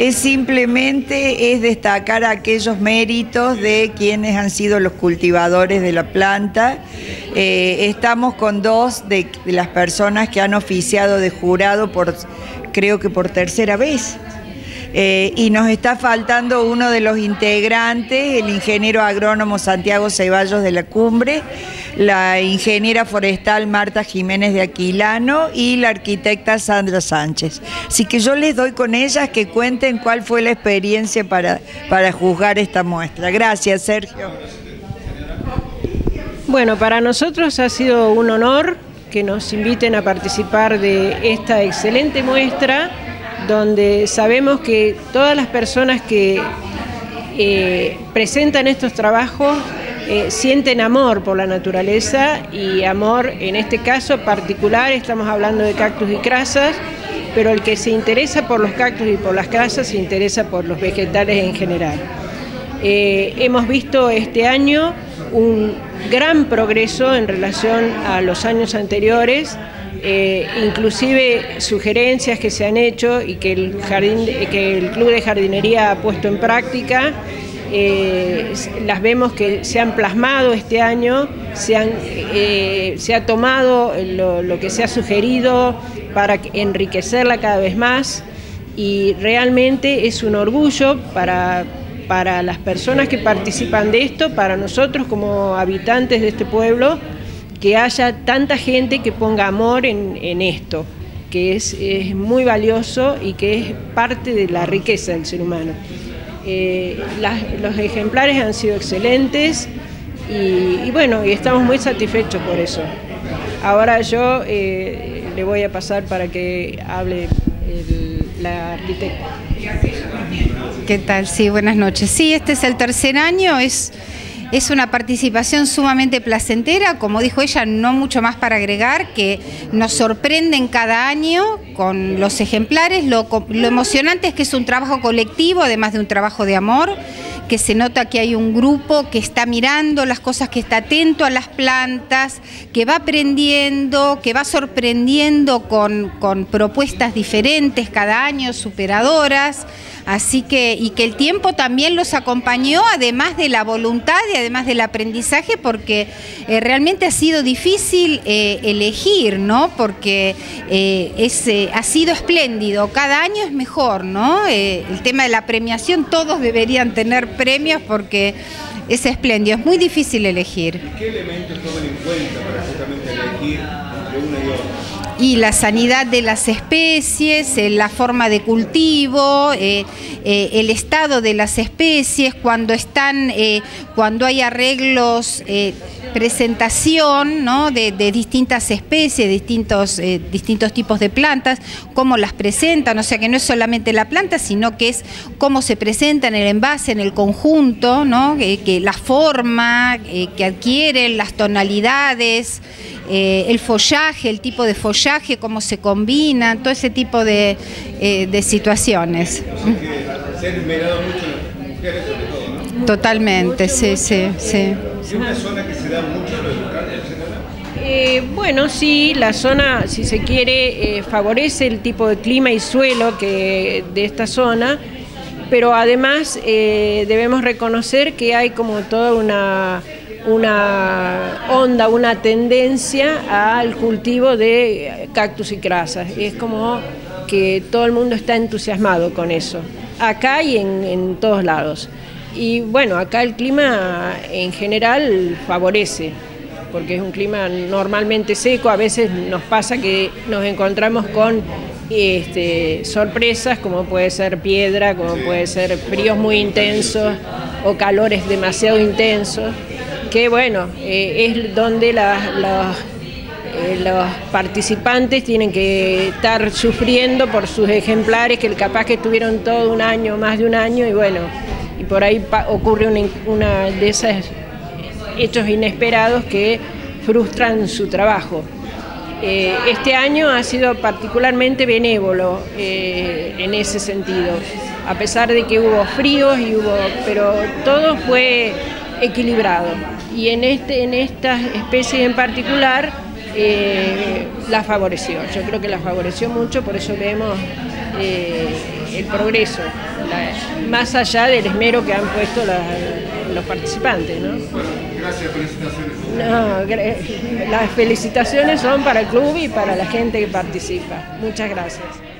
simplemente destacar aquellos méritos de quienes han sido los cultivadores de la planta. Estamos con dos de las personas que han oficiado de jurado creo que por tercera vez. Y nos está faltando uno de los integrantes, el ingeniero agrónomo Santiago Ceballos de la Cumbre, la ingeniera forestal Marta Jiménez de Aquilano y la arquitecta Sandra Sánchez. Así que yo les doy con ellas que cuenten cuál fue la experiencia para juzgar esta muestra. Gracias, Sergio. Bueno, para nosotros ha sido un honor que nos inviten a participar de esta excelente muestra, donde sabemos que todas las personas que presentan estos trabajos sienten amor por la naturaleza y amor, en este caso particular, estamos hablando de cactus y crasas, pero el que se interesa por los cactus y por las crasas se interesa por los vegetales en general. Hemos visto este año un gran progreso en relación a los años anteriores, inclusive sugerencias que se han hecho y que el Club de Jardinería ha puesto en práctica, las vemos que se han plasmado este año, se ha tomado lo que se ha sugerido para enriquecerla cada vez más, y realmente es un orgullo para las personas que participan de esto, para nosotros como habitantes de este pueblo, que haya tanta gente que ponga amor en esto, que es muy valioso y que es parte de la riqueza del ser humano. Los ejemplares han sido excelentes y bueno, y estamos muy satisfechos por eso. Ahora yo le voy a pasar para que hable la arquitecta. ¿Qué tal? Sí, buenas noches. Sí, este es el tercer año, es una participación sumamente placentera, como dijo ella, no mucho más para agregar, que nos sorprenden cada año con los ejemplares. Lo emocionante es que es un trabajo colectivo, además de un trabajo de amor, que se nota que hay un grupo que está mirando las cosas, que está atento a las plantas, que va aprendiendo, que va sorprendiendo con propuestas diferentes cada año, superadoras. Así que, y que el tiempo también los acompañó, además de la voluntad y además del aprendizaje, porque realmente ha sido difícil elegir, ¿no? Porque ha sido espléndido, cada año es mejor, ¿no? El tema de la premiación, todos deberían tener premios porque es espléndido, es muy difícil elegir. ¿Y qué elementos toman en cuenta para justamente elegir entre una y otra? Y la sanidad de las especies, la forma de cultivo, el estado de las especies, cuando hay arreglos, presentación, ¿no? de distintas especies, distintos tipos de plantas, cómo las presentan, o sea que no es solamente la planta, sino que es cómo se presenta en el envase, en el conjunto, ¿no? Que la forma que adquieren, las tonalidades, el follaje, el tipo de follaje, cómo se combinan, todo ese tipo de situaciones. Se han esmerado mucho las mujeres sobre todo, ¿no? Totalmente, sí. ¿Es una zona que se da mucho en los locales? Bueno, sí, la zona, si se quiere, favorece el tipo de clima y suelo de esta zona, pero además debemos reconocer que hay como toda una onda, una tendencia al cultivo de cactus y crasas. Es como que todo el mundo está entusiasmado con eso, acá y en todos lados. Y bueno, acá el clima en general favorece, porque es un clima normalmente seco. A veces nos pasa que nos encontramos con sorpresas, como puede ser piedra, como puede ser fríos muy intensos o calores demasiado intensos, que bueno, es donde los participantes tienen que estar sufriendo por sus ejemplares, que capaz que estuvieron todo un año, más de un año, y bueno, y por ahí ocurre una de esos hechos inesperados que frustran su trabajo. Este año ha sido particularmente benévolo en ese sentido, a pesar de que hubo fríos pero todo fue equilibrado, y en esta especie en particular la favoreció. Yo creo que la favoreció mucho, por eso vemos el progreso, más allá del esmero que han puesto los participantes, ¿no? Bueno, gracias, felicitaciones. No, las felicitaciones son para el club y para la gente que participa. Muchas gracias.